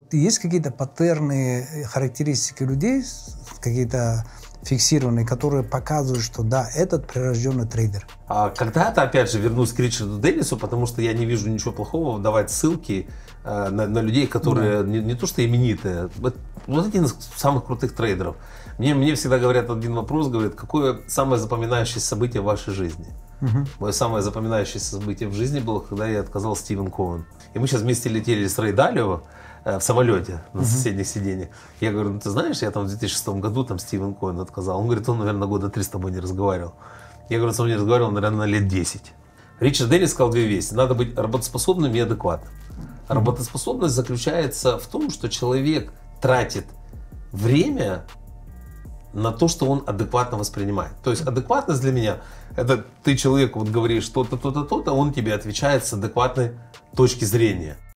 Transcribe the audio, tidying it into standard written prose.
Есть какие-то паттерны, характеристики людей, какие-то фиксированные, которые показывают, что да, этот прирожденный трейдер. А когда-то, опять же, вернусь к Ричарду Деннису, потому что я не вижу ничего плохого давать ссылки на людей, которые не то что именитые, вот один из самых крутых трейдеров. Мне всегда говорят один вопрос, говорят, какое самое запоминающееся событие в вашей жизни? Мое самое запоминающееся событие в жизни было, когда я отказал Стивен Коэн. И мы сейчас вместе летели с Рэй Далио в самолете на соседних сиденьях. Я говорю, ну ты знаешь, я там в 2006 году там Стивен Коэн отказал. Он говорит, он, наверное, года 3 с тобой не разговаривал. Я говорю, с тобой не разговаривал, наверное, лет 10. Ричард Деннис сказал две вещи. Надо быть работоспособным и адекватным. Работоспособность заключается в том, что человек тратит время на то, что он адекватно воспринимает. То есть адекватность для меня, это ты человеку вот говоришь что-то, то-то, то-то, он тебе отвечает с адекватной точки зрения.